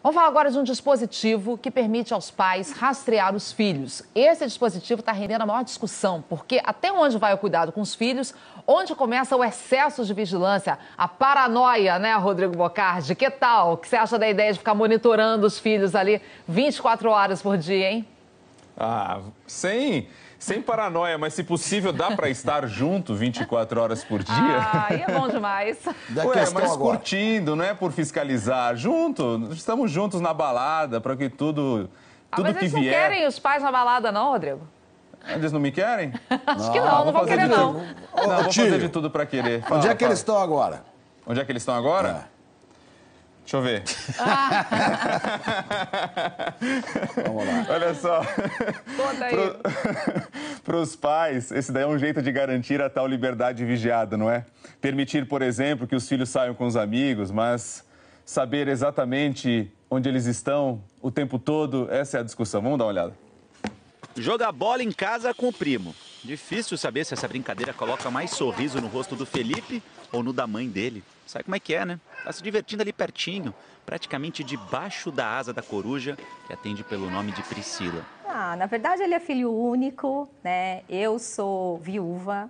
Vamos falar agora de um dispositivo que permite aos pais rastrear os filhos. Esse dispositivo está rendendo a maior discussão, porque até onde vai o cuidado com os filhos, onde começa o excesso de vigilância, a paranoia, né, Rodrigo Bocardi? Que tal? O que você acha da ideia de ficar monitorando os filhos ali 24 horas por dia, hein? Ah, sem paranoia, mas se possível dá para estar junto 24 horas por dia? Ah, e é bom demais. Ué, mas curtindo, não é por fiscalizar. Estamos juntos na balada, para que tudo mas que eles vier... não querem os pais na balada não, Rodrigo? Eles não me querem? Acho que não vão querer não. Não, vou fazer de tudo para querer. Onde é que eles estão agora? Onde é que eles estão agora? Deixa eu ver. Vamos lá. Olha só. Conta aí. Para os pais, esse daí é um jeito de garantir a tal liberdade vigiada, não é? Permitir, por exemplo, que os filhos saiam com os amigos, mas saber exatamente onde eles estão o tempo todo, essa é a discussão. Vamos dar uma olhada. Jogar bola em casa com o primo. Difícil saber se essa brincadeira coloca mais sorriso no rosto do Felipe ou no da mãe dele. Sabe como é que é, né? Tá se divertindo ali pertinho, praticamente debaixo da asa da coruja, que atende pelo nome de Priscila. Na verdade ele é filho único, né? Eu sou viúva,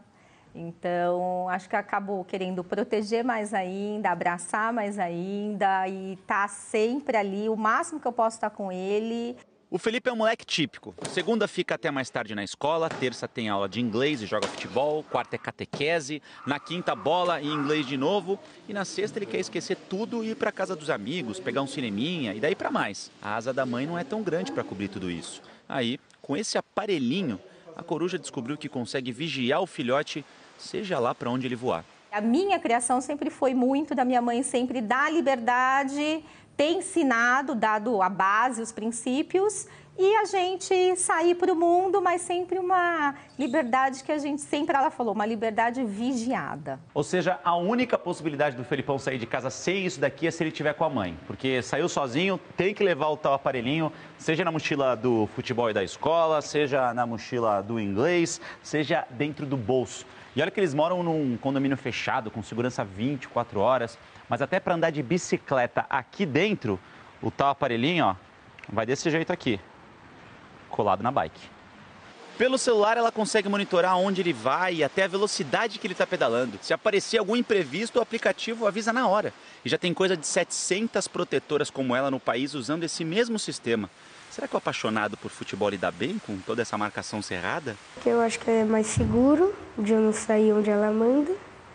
então acho que acabo querendo proteger mais ainda, abraçar mais ainda e estar sempre ali, o máximo que eu posso estar com ele. O Felipe é um moleque típico. Segunda fica até mais tarde na escola, terça tem aula de inglês e joga futebol, quarta é catequese, na quinta bola e inglês de novo, e na sexta ele quer esquecer tudo e ir para casa dos amigos, pegar um cineminha e daí para mais. A asa da mãe não é tão grande para cobrir tudo isso. Aí, com esse aparelhinho, a coruja descobriu que consegue vigiar o filhote, seja lá para onde ele voar. A minha criação sempre foi muito da minha mãe, sempre dar liberdade, ter ensinado, dado a base, os princípios, e a gente sair para o mundo, mas sempre uma liberdade que a gente sempre, ela falou, uma liberdade vigiada. Ou seja, a única possibilidade do Felipão sair de casa sem isso daqui é se ele estiver com a mãe. Porque saiu sozinho, tem que levar o tal aparelhinho, seja na mochila do futebol e da escola, seja na mochila do inglês, seja dentro do bolso. E olha que eles moram num condomínio fechado, com segurança 24 horas, mas até para andar de bicicleta aqui dentro, o tal aparelhinho, ó, vai desse jeito aqui, colado na bike. Pelo celular ela consegue monitorar onde ele vai e até a velocidade que ele está pedalando. Se aparecer algum imprevisto, o aplicativo avisa na hora. E já tem coisa de 700 protetoras como ela no país usando esse mesmo sistema. Será que o apaixonado por futebol lida bem com toda essa marcação cerrada? Eu acho que é mais seguro de eu não sair onde ela manda.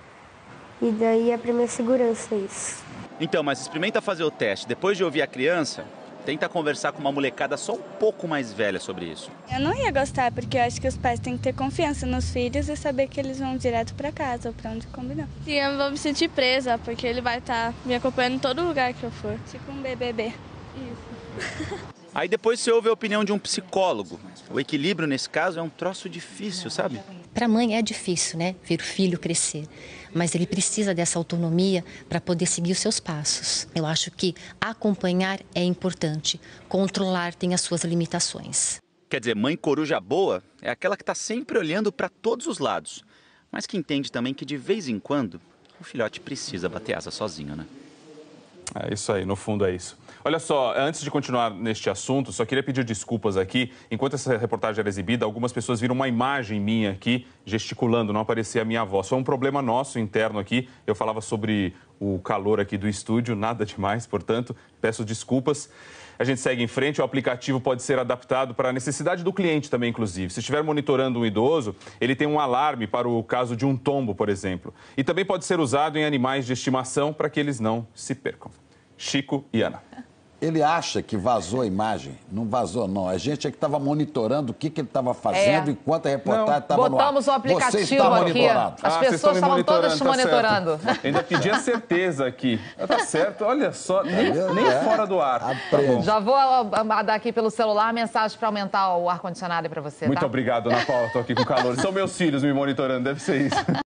E daí é pra minha segurança isso. Então, mas experimenta fazer o teste. Depois de ouvir a criança, tenta conversar com uma molecada só um pouco mais velha sobre isso. Eu não ia gostar, porque eu acho que os pais têm que ter confiança nos filhos e saber que eles vão direto pra casa ou pra onde combinar. E eu vou me sentir presa, porque ele vai estar me acompanhando em todo lugar que eu for. Tipo um BBB. Isso. Aí depois você ouve a opinião de um psicólogo. O equilíbrio nesse caso é um troço difícil, sabe? Para a mãe é difícil, né? Ver o filho crescer. Mas ele precisa dessa autonomia para poder seguir os seus passos. Eu acho que acompanhar é importante. Controlar tem as suas limitações. Quer dizer, mãe coruja boa é aquela que está sempre olhando para todos os lados. Mas que entende também que de vez em quando o filhote precisa bater asa sozinho, né? É isso aí, no fundo é isso. Olha só, antes de continuar neste assunto, só queria pedir desculpas aqui. Enquanto essa reportagem era exibida, algumas pessoas viram uma imagem minha aqui, gesticulando, não aparecia a minha voz. Foi um problema nosso interno aqui. Eu falava sobre o calor aqui do estúdio, nada demais, portanto, peço desculpas. A gente segue em frente, o aplicativo pode ser adaptado para a necessidade do cliente também, inclusive. Se estiver monitorando um idoso, ele tem um alarme para o caso de um tombo, por exemplo. E também pode ser usado em animais de estimação para que eles não se percam. Chico e Ana. Ele acha que vazou a imagem. Não vazou, não. A gente é que estava monitorando o que ele estava fazendo enquanto a reportagem estava no ar. Botamos o aplicativo Você está aqui. monitorado. As pessoas estavam todas te monitorando. Ainda pedi a certeza aqui. Tá certo, olha só, nem fora do ar. Tá Já vou dar aqui pelo celular a mensagem para aumentar o ar-condicionado para você, Muito tá? obrigado, Ana Paula. Estou aqui com calor. São meus filhos me monitorando, deve ser isso.